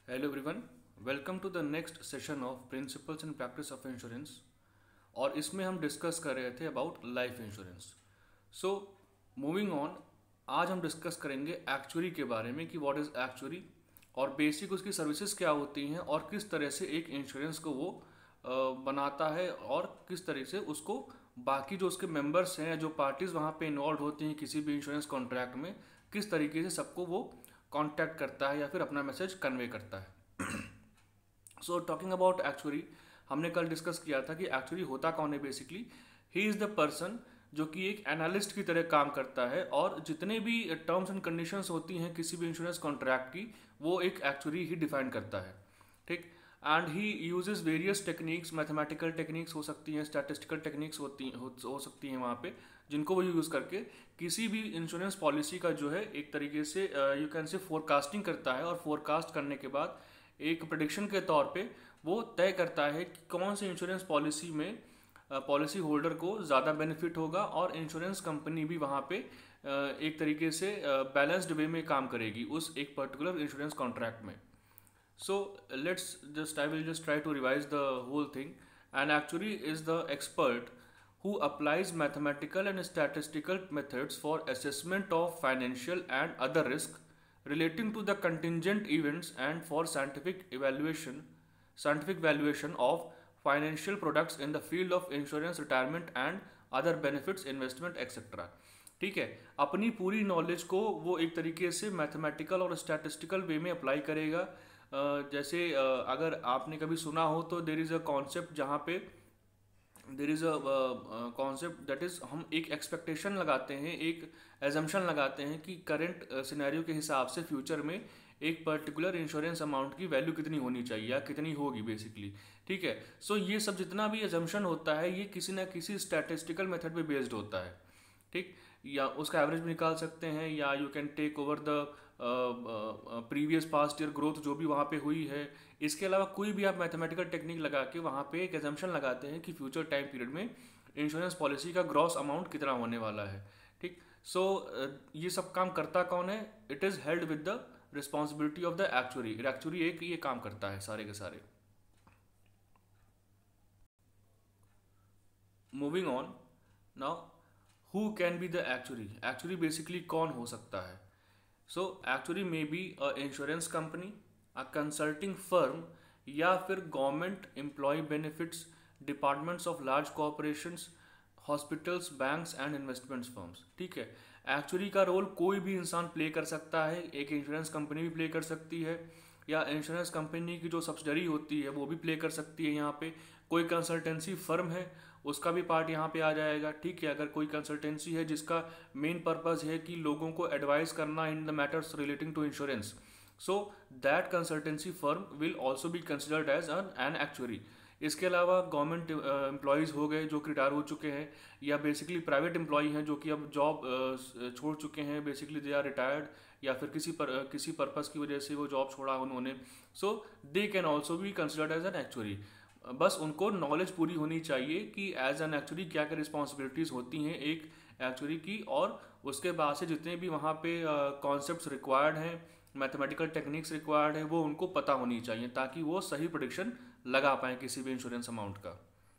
Hello everyone, welcome to the next session of principles and practice of insurance. और इसमें हम discuss कर रहे थे about life insurance. So moving on, आज हम डिस्कस करेंगे एक्चुअरी के बारे में कि व्हाट इज़ एक्चुअरी और बेसिक उसकी सर्विसेज क्या होती हैं और किस तरह से एक इंश्योरेंस को वो बनाता है और किस तरह से उसको बाकी जो उसके मेंबर्स हैं, जो पार्टीज़ वहाँ पे इन्वॉल्व होती हैं किसी भी इंश्योरेंस कॉन्ट्रैक्ट में, किस तरीके से सबको वो कांटेक्ट करता है या फिर अपना मैसेज कन्वे करता है। सो टॉकिंग अबाउट एक्चुअरी, हमने कल डिस्कस किया था कि एक्चुअली होता कौन है। Basically he is the person जो कि एक एनालिस्ट की तरह काम करता है और जितने भी टर्म्स एंड कंडीशंस होती हैं किसी भी इंश्योरेंस कॉन्ट्रैक्ट की, वो एक एक्चुअरी ही डिफाइन करता है। ठीक। And he uses various techniques, mathematical techniques हो सकती हैं, स्टैटिस्टिकल टेक्निक्स हो सकती हैं वहाँ पे, जिनको वो यूज़ करके किसी भी इंश्योरेंस पॉलिसी का जो है एक तरीके से यू कैन से फोरकास्टिंग करता है। और फोरकास्ट करने के बाद एक प्रेडिक्शन के तौर पे वो तय करता है कि कौन सी इंश्योरेंस पॉलिसी में पॉलिसी होल्डर को ज़्यादा बेनिफिट होगा और इंश्योरेंस कंपनी भी वहाँ पे एक तरीके से बैलेंस्ड वे में काम करेगी उस एक पर्टिकुलर इंश्योरेंस कॉन्ट्रैक्ट में। So I will just try to revise the whole thing. An actuary is the expert who applies mathematical and statistical methods for assessment of financial and other risk relating to the contingent events and for scientific valuation of financial products in the field of insurance, retirement and other benefits, investment, etc. ठीक है। अपनी पूरी knowledge को वो एक तरीके से mathematical और स्टैटिस्टिकल वे में अप्लाई करेगा। जैसे अगर आपने कभी सुना हो तो देर इज़ अ कॉन्सेप्ट जहाँ पे there is a concept that is, हम एक एक्सपेक्टेशन लगाते हैं, एक एजम्पशन लगाते हैं कि करंट सिनेरियो के हिसाब से फ्यूचर में एक पर्टिकुलर इंश्योरेंस अमाउंट की वैल्यू कितनी होनी चाहिए या कितनी होगी बेसिकली। ठीक है। सो ये सब जितना भी एजम्पशन होता है ये किसी ना किसी स्टैटिस्टिकल मेथड पे बेस्ड होता है। ठीक। या उसका एवरेज भी निकाल सकते हैं या you can take over the previous past year growth जो भी वहाँ पे हुई है। इसके अलावा कोई भी आप मैथमेटिकल टेक्निक लगा के वहाँ पे एक एजम्पशन लगाते हैं कि फ्यूचर टाइम पीरियड में इंश्योरेंस पॉलिसी का ग्रॉस अमाउंट कितना होने वाला है। ठीक। सो ये सब काम करता कौन है? It is held with the responsibility of the actuary. Actuary एक ये काम करता है सारे के सारे। Moving on now, who can be the actuary? Actuary basically कौन हो सकता है? So actually may be a insurance company, a consulting firm या फिर government employ benefits departments of large corporations, hospitals, banks and investments firms. ठीक है। Actually का role कोई भी इंसान प्ले कर सकता है, एक इंश्योरेंस कंपनी भी प्ले कर सकती है या इंश्योरेंस कंपनी की जो सब्सिडरी होती है वो भी प्ले कर सकती है। यहाँ पे कोई कंसल्टेंसी फर्म है उसका भी पार्ट यहाँ पे आ जाएगा। ठीक है। अगर कोई कंसल्टेंसी है जिसका मेन पर्पस है कि लोगों को एडवाइस करना in the matters relating to insurance, so that consultancy firm will also be considered as an actuary. इसके अलावा गवर्नमेंट एम्प्लॉयज़ हो गए जो कि रिटायर हो चुके हैं या बेसिकली प्राइवेट एम्प्लॉय हैं जो कि अब जॉब छोड़ चुके हैं, बेसिकली दे आर रिटायर्ड या फिर किसी पर्पस की वजह से वो जॉब छोड़ा उन्होंने, so they can also be considered as an actuary. बस उनको नॉलेज पूरी होनी चाहिए कि एज एन एक्चुअरी क्या क्या रिस्पॉन्सिबिलिटीज़ होती हैं एक एक्चुअरी की, और उसके बाद से जितने भी वहाँ पे कॉन्सेप्ट्स रिक्वायर्ड हैं, मैथमेटिकल टेक्निक्स रिक्वायर्ड है, वो उनको पता होनी चाहिए ताकि वो सही प्रेडिक्शन लगा पाएँ किसी भी इंश्योरेंस अमाउंट का।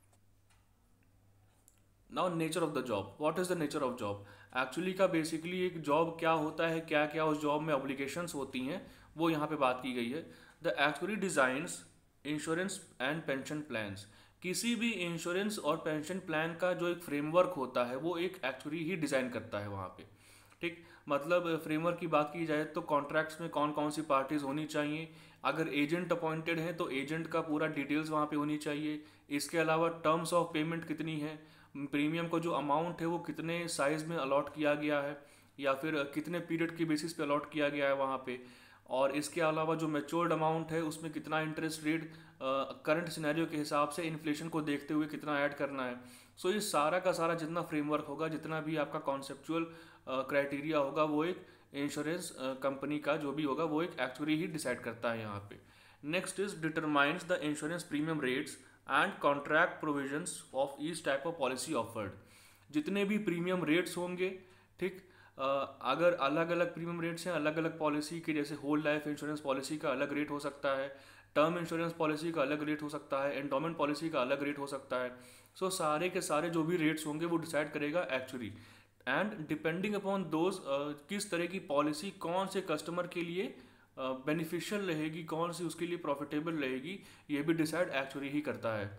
Now nature of the job, what is the nature of job? Actually का बेसिकली एक जॉब क्या होता है, क्या क्या उस जॉब में ऑब्लिगेशंस होती हैं, वो यहाँ पे बात की गई है। The actually designs insurance and pension plans. किसी भी इंश्योरेंस और पेंशन प्लान का जो एक फ्रेमवर्क होता है वो एक एक्चुअली ही डिज़ाइन करता है वहाँ पे। ठीक। मतलब फ्रेमवर्क की बात की जाए तो कॉन्ट्रैक्ट्स में कौन कौन सी पार्टीज होनी चाहिए, अगर एजेंट अपॉइंटेड है तो एजेंट का पूरा डिटेल्स वहाँ पे होनी चाहिए। इसके अलावा टर्म्स ऑफ पेमेंट कितनी है, प्रीमियम को जो अमाउंट है वो कितने साइज में अलॉट किया गया है या फिर कितने पीरियड की बेसिस पे अलॉट किया गया है वहाँ पे, और इसके अलावा जो मैच्योर्ड अमाउंट है उसमें कितना इंटरेस्ट रेट करंट सिनेरियो के हिसाब से इन्फ्लेशन को देखते हुए कितना ऐड करना है। सो ये सारा का सारा जितना फ्रेमवर्क होगा, जितना भी आपका कॉन्सेप्चुअल क्राइटेरिया होगा, वो एक इंश्योरेंस कंपनी का जो भी होगा वो एक एक्चुअरी ही डिसाइड करता है यहाँ पे। Next is determines the insurance premium rates and contract provisions of each type of policy offered. जितने भी प्रीमियम रेट्स होंगे, ठीक, अगर अलग अलग प्रीमियम रेट्स हैं अलग अलग पॉलिसी के, जैसे होल लाइफ इंश्योरेंस पॉलिसी का अलग रेट हो सकता है, टर्म इंश्योरेंस पॉलिसी का अलग रेट हो सकता है, एंडोमेंट पॉलिसी का अलग रेट हो सकता है। सो सारे के सारे जो भी रेट्स होंगे वो डिसाइड करेगा actually, and depending upon those किस तरह की पॉलिसी कौन से कस्टमर के लिए बेनिफिशियल रहेगी, कौन सी उसके लिए प्रॉफिटेबल रहेगी, ये भी डिसाइड एक्चुअली ही करता है।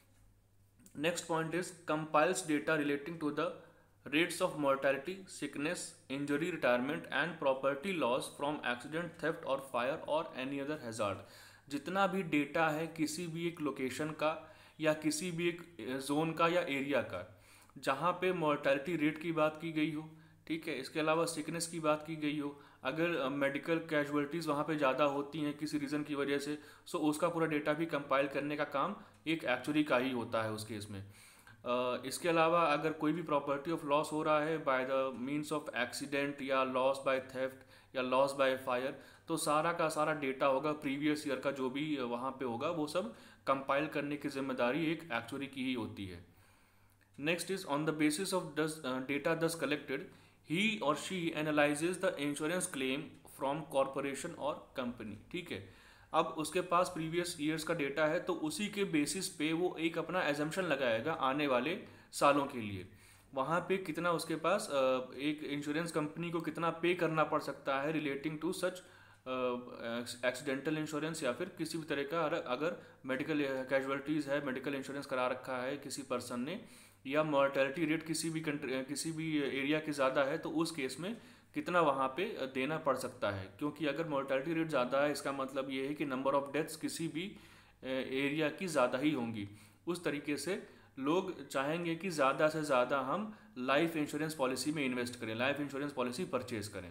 Next point is compiles data relating to the rates of mortality, sickness, injury, retirement and property loss from accident, theft or fire or any other hazard। जितना भी डेटा है किसी भी एक लोकेशन का या किसी भी एक जोन का या एरिया का, जहाँ पे मोर्टेलिटी रेट की बात की गई हो, ठीक है, इसके अलावा सिकनेस की बात की गई हो, अगर मेडिकल कैजुअलिटीज़ वहाँ पे ज़्यादा होती हैं किसी रीज़न की वजह से, सो उसका पूरा डेटा भी कंपाइल करने का काम एक एक्चुअरी का ही होता है उस केस में। इसके अलावा अगर कोई भी प्रॉपर्टी ऑफ लॉस हो रहा है by the means of accident या लॉस बाय थेफ्ट या लॉस बाय फायर, तो सारा का सारा डेटा होगा प्रीवियस ईयर का जो भी वहाँ पे होगा, वो सब कंपाइल करने की जिम्मेदारी एक एक्चुअरी की ही होती है। Next is on the basis of data thus collected, he और she analyses the insurance claim from corporation और कंपनी। ठीक है, अब उसके पास प्रीवियस ईयर्स का डेटा है तो उसी के बेसिस पे वो एक अपना एजम्पशन लगाएगा आने वाले सालों के लिए, वहाँ पे कितना उसके पास एक इंश्योरेंस कंपनी को कितना पे करना पड़ सकता है relating to such accidental insurance या फिर किसी भी तरह का अगर मेडिकल कैजुअलिटीज़ है, मेडिकल इंश्योरेंस करा रखा है किसी पर्सन ने, या मॉर्टेलिटी रेट किसी भी किसी भी एरिया की ज़्यादा है तो उस केस में कितना वहाँ पे देना पड़ सकता है। क्योंकि अगर मोर्टेलिटी रेट ज़्यादा है इसका मतलब ये है कि नंबर ऑफ़ डेथ्स किसी भी एरिया की ज़्यादा ही होंगी। उस तरीके से लोग चाहेंगे कि ज़्यादा से ज़्यादा हम लाइफ इंश्योरेंस पॉलिसी में इन्वेस्ट करें, लाइफ इंश्योरेंस पॉलिसी परचेज करें।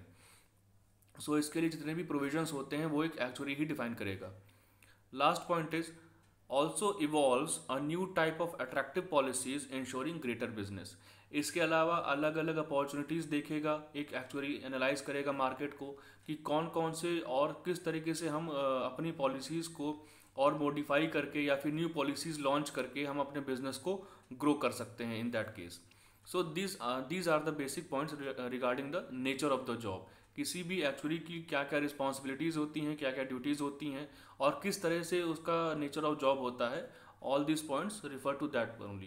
सो इसके लिए जितने भी प्रोविजंस होते हैं वो एक एक्चुअरी ही डिफाइन करेगा। Last point is also evolves a new type of attractive policies ensuring greater business। इसके अलावा अलग अलग अपॉर्चुनिटीज़ देखेगा एक एक्चुअरी, एनालाइज करेगा मार्केट को कि कौन कौन से और किस तरीके से हम अपनी पॉलिसीज़ को और मॉडिफाई करके या फिर न्यू पॉलिसीज़ लॉन्च करके हम अपने बिजनेस को ग्रो कर सकते हैं in that case. So these are the basic points regarding the nature of the job. किसी भी एक्चुअली की क्या क्या रिस्पॉन्सिबिलिटीज़ होती हैं, क्या क्या ड्यूटीज़ होती हैं और किस तरह से उसका नेचर ऑफ जॉब होता है, all this points refer to that only.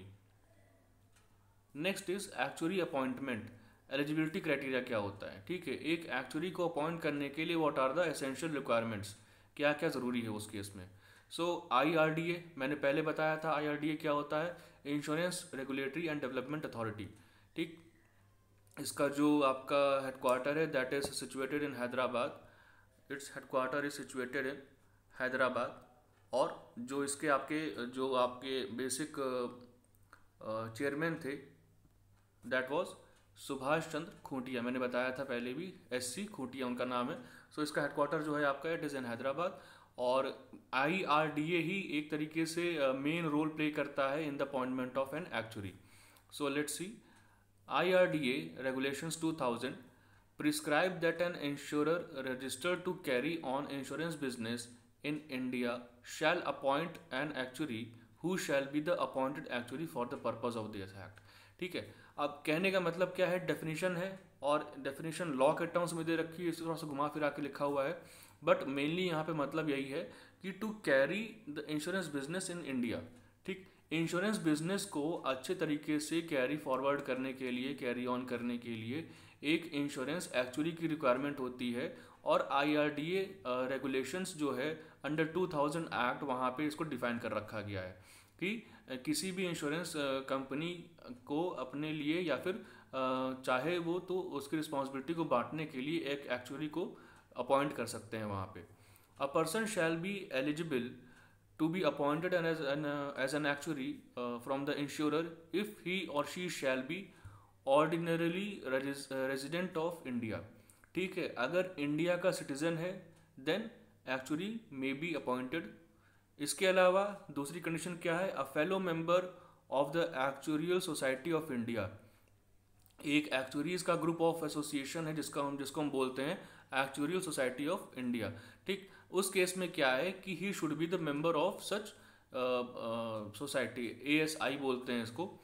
Next is actuary appointment, eligibility criteria क्या होता है। ठीक है, एक एक्चुअरी को अपॉइंट करने के लिए what are the essential requirements, क्या क्या ज़रूरी है उस केस में। सो IRDA मैंने पहले बताया था, IRDA क्या होता है, insurance regulatory and development authority. ठीक, इसका जो आपका हेडक्वार्टर है that is situated in Hyderabad, its headquarter is situated in Hyderabad. और जो आपके बेसिक चेयरमैन थे दैट वाज सुभाष चंद्र खूंटिया, मैंने बताया था पहले भी, SC खूंटिया उनका नाम है। सो इसका हेडक्वार्टर जो है आपका इट इज़ इन हैदराबाद। और IRDA ही एक तरीके से मेन रोल प्ले करता है in the appointment of an actuary. So let's see, IRDA Regulations 2000 prescribe that an insurer registered to carry on insurance business in India shall appoint an actuary who shall be the appointed actuary for the purpose of this act। ठीक है, अब कहने का मतलब क्या है, definition है और डेफिनेशन लॉ के टर्म्स में दे रखी है, इसे थोड़ा सा घुमा फिरा के लिखा हुआ है, बट मेनली यहाँ पे मतलब यही है कि to carry the insurance business in India. ठीक, इंश्योरेंस बिजनेस को अच्छे तरीके से कैरी फॉरवर्ड करने के लिए, कैरी ऑन करने के लिए एक इंश्योरेंस एक्चुअली की रिक्वायरमेंट होती है। और IRDA रेगुलेशंस जो है अंडर 2000 एक्ट वहाँ पे इसको डिफाइन कर रखा गया है कि किसी भी इंश्योरेंस कंपनी को अपने लिए या फिर चाहे वो तो उसकी रिस्पॉन्सिबिलिटी को बांटने के लिए एक एक्चुअली को अपॉइंट कर सकते हैं वहाँ पे। A person shall be eligible to be appointed as an actuary from the insurer if he or she shall be ordinarily resident of India। ठीक है, अगर इंडिया का सिटीजन है then actuary may be appointed. इसके अलावा दूसरी condition क्या है, a fellow member of the actuarial society of India. एक एक्चुरीज का ग्रुप ऑफ एसोसिएशन है जिसको हम बोलते हैं एक्चुरियल सोसाइटी ऑफ इंडिया। ठीक, उस केस में क्या है कि he should be the member of such society, ASI बोलते हैं इसको,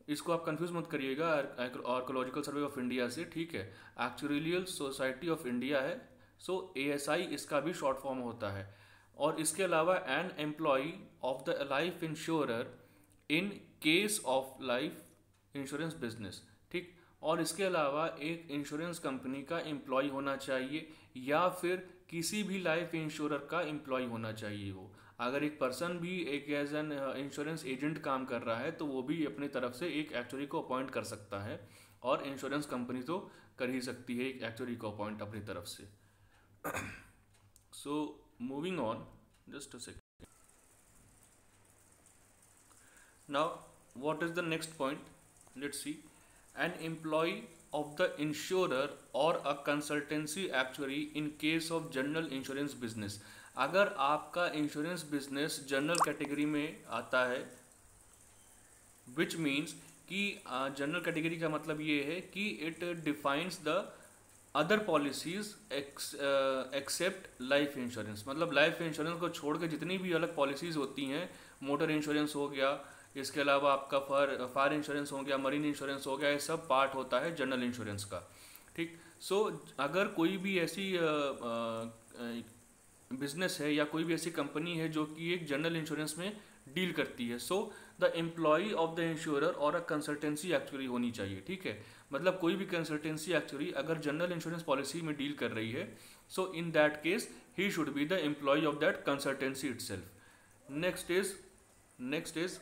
इसको आप कंफ्यूज मत करिएगा आर्कोलॉजिकल सर्वे ऑफ इंडिया से, ठीक है, एक्चुरियल सोसाइटी ऑफ इंडिया है। सो ASI इसका भी शॉर्ट फॉर्म होता है। और इसके अलावा an employee of the life insurer in case of life insurance business, ठीक। और इसके अलावा एक इंश्योरेंस कंपनी का एम्प्लॉय होना चाहिए या फिर किसी भी लाइफ इंश्योरर का एम्प्लॉय होना चाहिए। वो अगर एक पर्सन भी एक एज एन इंश्योरेंस एजेंट काम कर रहा है तो वो भी अपनी तरफ से एक एक्चुअरी को अपॉइंट कर सकता है, और इंश्योरेंस कंपनी तो कर ही सकती है एक एक्चुअरी को अपॉइंट अपनी तरफ से। So moving on, just a second. Now what is the next point? Let's see. An employee of the insurer or a consultancy actuary in case of general insurance business. अगर आपका insurance business general category में आता है, which means कि general category का मतलब ये है कि it defines the other policies except life insurance. मतलब लाइफ इंश्योरेंस को छोड़ के जितनी भी अलग पॉलिसीज होती हैं, मोटर इंश्योरेंस हो गया, इसके अलावा आपका फायर इंश्योरेंस हो गया, मरीन इंश्योरेंस हो गया, ये सब पार्ट होता है जनरल इंश्योरेंस का, ठीक। सो अगर कोई भी ऐसी बिजनेस है या कोई भी ऐसी कंपनी है जो कि एक जनरल इंश्योरेंस में डील करती है, so the employee of the insurer और अ कंसल्टेंसी एक्चुअली होनी चाहिए, ठीक है। मतलब कोई भी कंसल्टेंसी एक्चुअली अगर जनरल इंश्योरेंस पॉलिसी में डील कर रही है, so in that case he should be the employee of that consultancy itself. Next is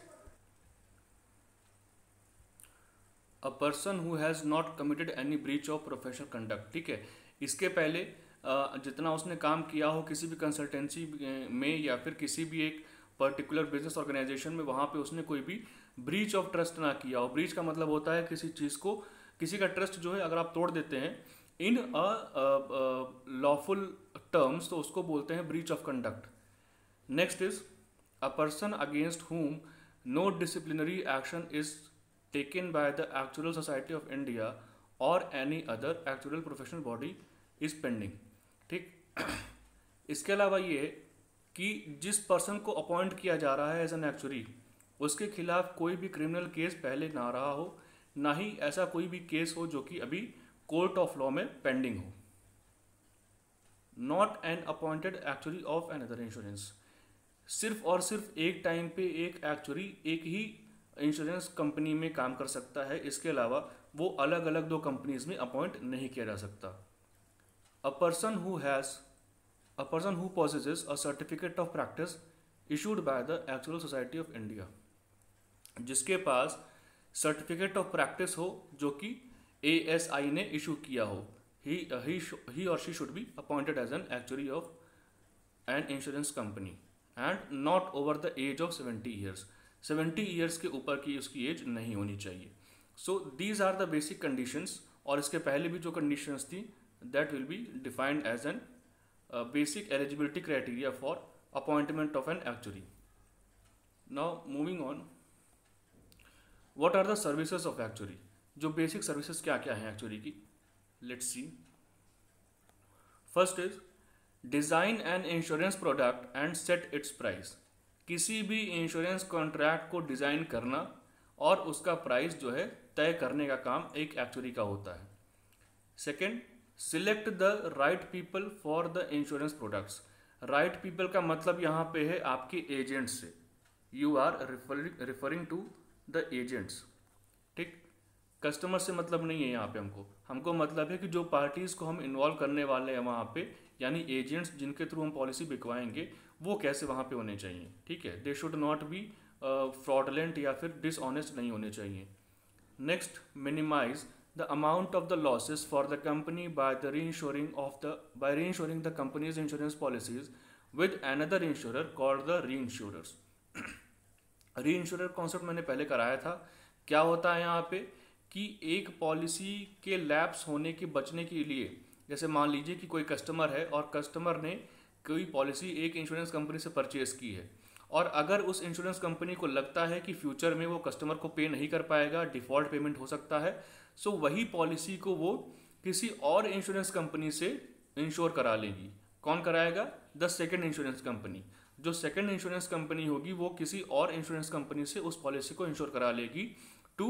a person who has not committed any breach of professional conduct, ठीक है। इसके पहले जितना उसने काम किया हो किसी भी कंसल्टेंसी में या फिर किसी भी एक पर्टिकुलर बिजनेस ऑर्गेनाइजेशन में, वहाँ पे उसने कोई भी ब्रीच ऑफ ट्रस्ट ना किया हो। ब्रीच का मतलब होता है किसी चीज़ को, किसी का ट्रस्ट जो है अगर आप तोड़ देते हैं इन लॉफुल टर्म्स तो उसको बोलते हैं breach of conduct. Next is a person against whom no disciplinary action is taken by the actual society of India और any other actual professional body is pending, ठीक। इसके अलावा ये कि जिस पर्सन को अपॉइंट किया जा रहा है एज एन एक्चुअरी, उसके खिलाफ कोई भी क्रिमिनल केस पहले ना रहा हो, ना ही ऐसा कोई भी केस हो जो कि अभी कोर्ट ऑफ लॉ में पेंडिंग हो। Not an appointed actuary of another insurance, सिर्फ और सिर्फ एक टाइम पे एक एक्चुअरी एक ही इंश्योरेंस कंपनी में काम कर सकता है, इसके अलावा वो अलग अलग दो कंपनीज में अपॉइंट नहीं किया जा सकता। A person who possesses a certificate of practice issued by the Actuarial Society of India, जिसके पास सर्टिफिकेट ऑफ प्रैक्टिस हो जो कि ASI ने इशू किया हो, he or she should be appointed as an actuary of an insurance company and not over the age of 70 years. 70 years के ऊपर की उसकी एज नहीं होनी चाहिए। So these are the basic conditions, और इसके पहले भी जो कंडीशंस थी that will be defined as an basic eligibility criteria for appointment of an actuary. Now moving on, what are the services of actuary? जो basic services क्या क्या हैं actuary की, let's see. First is design an insurance product and set its price. किसी भी insurance contract को design करना और उसका प्राइस जो है तय करने का काम एक एक्चुअरी का होता है। Second, select the right people for the insurance products. Right people का मतलब यहाँ पे है आपके एजेंट्स से, you are referring to the agents, ठीक। कस्टमर से मतलब नहीं है यहाँ पे, हमको मतलब है कि जो पार्टीज़ को हम इन्वॉल्व करने वाले हैं वहाँ पे, यानी एजेंट्स जिनके थ्रू हम पॉलिसी बिकवाएंगे, वो कैसे वहाँ पे होने चाहिए, ठीक है। They should not be fraudulent या फिर डिसऑनेस्ट नहीं होने चाहिए। Next, minimize the amount of the losses for the company by reinsuring the company's insurance policies with another insurer called the reinsurers. reinsurer concept मैंने पहले कराया था। क्या होता है यहाँ पे कि एक पॉलिसी के लैप्स होने के बचने के लिए, जैसे मान लीजिए कि कोई कस्टमर है और कस्टमर ने कोई पॉलिसी एक इंश्योरेंस कंपनी से परचेज की है, और अगर उस इंश्योरेंस कंपनी को लगता है कि फ्यूचर में वो कस्टमर को पे नहीं कर पाएगा, डिफ़ॉल्ट पेमेंट हो सकता है, सो वही पॉलिसी को वो किसी और इंश्योरेंस कंपनी से इंश्योर करा लेगी। कौन कराएगा? The second insurance company. जो सेकंड इंश्योरेंस कंपनी होगी वो किसी और इंश्योरेंस कंपनी से उस पॉलिसी को इंश्योर करा लेगी to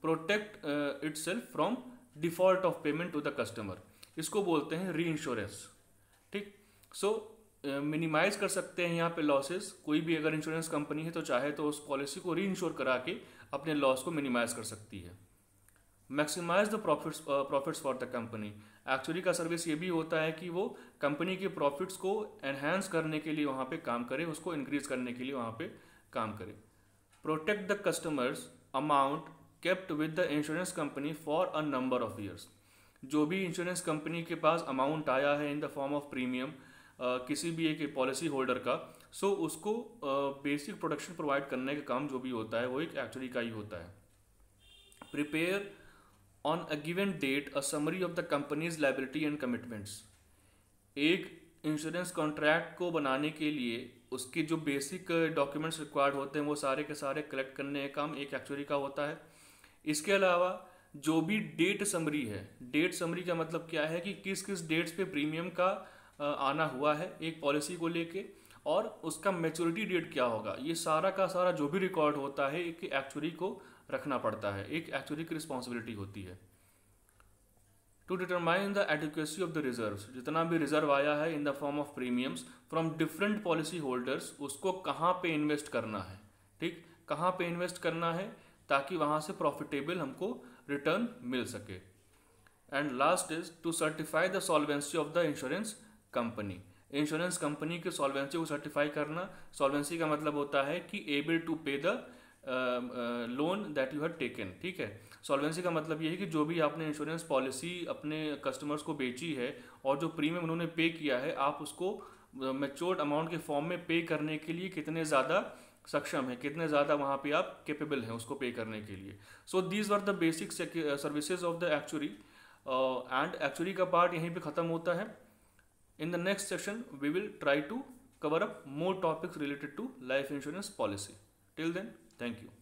protect itself from default of payment to the customer. इसको बोलते हैं री इंश्योरेंस। ठीक, सो मिनिमाइज कर सकते हैं यहाँ पे लॉसेस। कोई भी अगर इंश्योरेंस कंपनी है तो चाहे तो उस पॉलिसी को री इंश्योर करा के अपने लॉस को मिनिमाइज कर सकती है। Maximize the profits for the company. Actually का सर्विस ये भी होता है कि वो कंपनी के प्रॉफिट्स को एनहांस करने के लिए वहाँ पे काम करे, उसको इंक्रीज करने के लिए वहाँ पे काम करे। Protect the customers amount kept with the insurance company for a number of years. जो भी इंश्योरेंस कंपनी के पास अमाउंट आया है in the form of premium किसी भी एक पॉलिसी होल्डर का, सो उसको बेसिक प्रोटेक्शन प्रोवाइड करने का काम जो भी होता है वो एक एक्चुअली का ही होता है। Prepare on a given date a summary of the company's liability and commitments. एक इंश्योरेंस कॉन्ट्रैक्ट को बनाने के लिए उसके जो बेसिक डॉक्यूमेंट्स रिक्वायर्ड होते हैं वो सारे के सारे कलेक्ट करने का काम एक एक्चुअरी का होता है। इसके अलावा जो भी डेट समरी है, डेट समरी का मतलब क्या है कि किस किस डेट्स पे प्रीमियम का आना हुआ है एक पॉलिसी को लेके, और उसका मैच्योरिटी डेट क्या होगा, ये सारा का सारा जो भी रिकॉर्ड होता है एक एक्चुअरी को रखना पड़ता है, एक एक्चुअरी की रिस्पॉन्सिबिलिटी होती है। To determine the adequacy of the reserves. जितना भी रिजर्व आया है in the form of premiums from different policy holders, उसको कहाँ पे इन्वेस्ट करना है। ठीक, कहाँ पे इन्वेस्ट करना है ताकि वहाँ से प्रॉफिटेबल हमको रिटर्न मिल सके। And last is to certify the solvency of the insurance company. Insurance company के सॉल्वेंसी को सर्टिफाई करना। सॉल्वेंसी का मतलब होता है कि able to pay the loan that you have taken. ठीक है, सॉल्वेंसी का मतलब ये है कि जो भी आपने इंश्योरेंस पॉलिसी अपने कस्टमर्स को बेची है और जो प्रीमियम उन्होंने पे किया है, आप उसको मैच्योर्ड अमाउंट के फॉर्म में पे करने के लिए कितने ज़्यादा सक्षम है, कितने ज़्यादा वहाँ पे आप कैपेबल हैं उसको पे करने के लिए। So these were the basic services of the actuary, and actuary का पार्ट यहीं पे ख़त्म होता है। In the next session, we will try to cover up more topics related to life insurance policy. Till then, thank you.